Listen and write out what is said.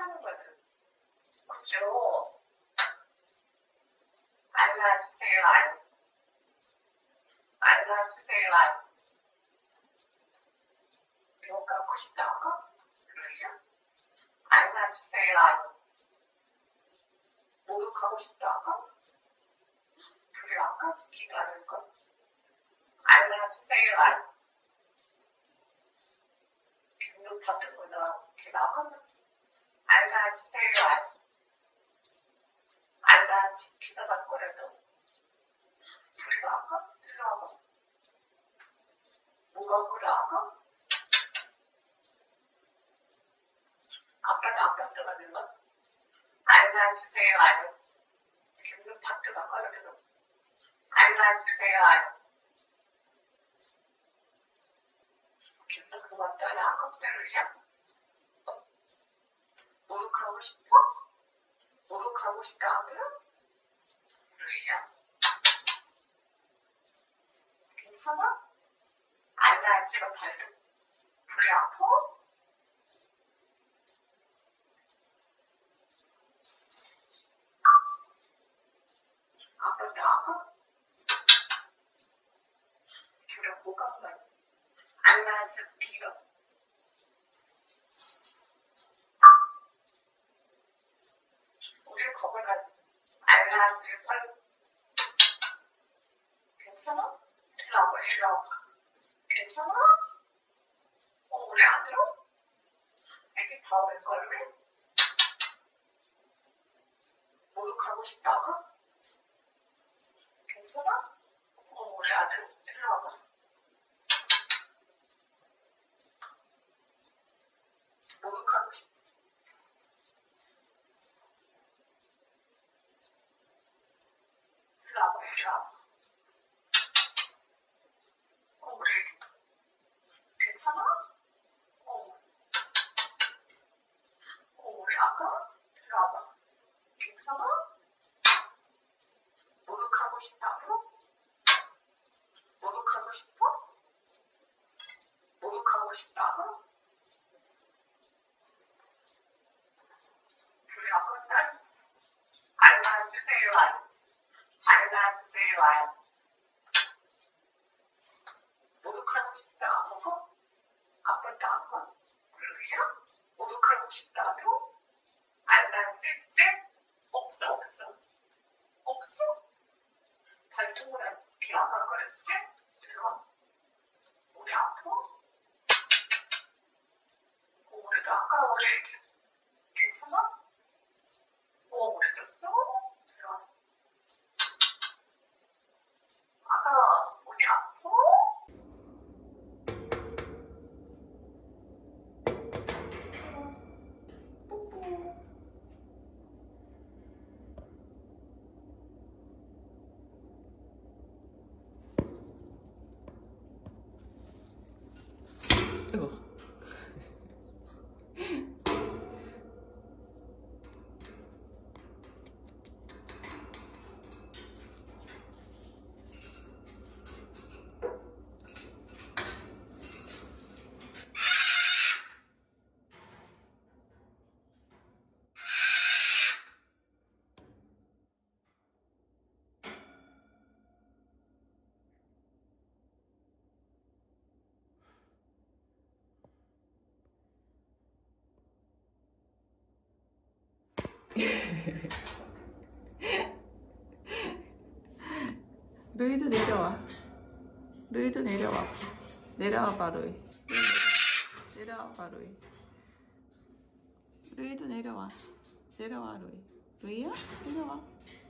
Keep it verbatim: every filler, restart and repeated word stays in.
하는 거죠. 그죠? 알라주세요. 알라주세요. 뭐 갖고 싶다고? 그러죠? 알라주세요. 목욕하고 싶다고? 그래, 아까 기다릴 거. 알라주세요. 눈 같은 거나 기다하면 알라주세요. 알라지 기다란 거라도 그래, 아까 들어가고 뭐가 그러고? 아빠는 아빠 들어가는 거? 알라주세요. 눈 파트가 걸어도 알라주세요. 그래서 그거 따라 아까 때리냐? 목욕하고 싶어? 목욕하고 싶다 하면? 그러냐? 괜찮아? 알라지가 발도 불이 아파? 아빠도 아파? 그래, 뭐가 알라지 빌어. 우리 거기다 알라지를 빨리 괜찮아? 들어가고 들어가고 괜찮아? 어, 우리 아들어? 애기 다음에 걸래? 목욕하고 싶다고? 괜찮아? 어, 우리 아들 들어가고 목욕하고 싶다. 들어가고 들어가고 어, 우리 괜찮아? 어, 어, 우리 아까 들어가고 괜찮아? 목욕하고 싶다고? 목욕하고 싶어? 목욕하고 싶다고? 그래, 아까 딸 알라주세요. 알라주세요. 목욕하고 싶다고? 아빠도 아빠? 그러냐? 목욕하고 싶다고? 알라주지? 없어, 없어. 없어? 발톱을 비아가 그랬지? 들어. 우리 아파? 어, 우리도 아까 우리 괜찮아? 어, 우리 졌어? 들어. 아까 우리 아파? 뽀뽀. 이거 루이도 내려와. 루이도 내려와. 내려와봐, 루이. 내려와봐, 루이. 루이도 내려와. 내려와, 루이. 루이야? 내려와.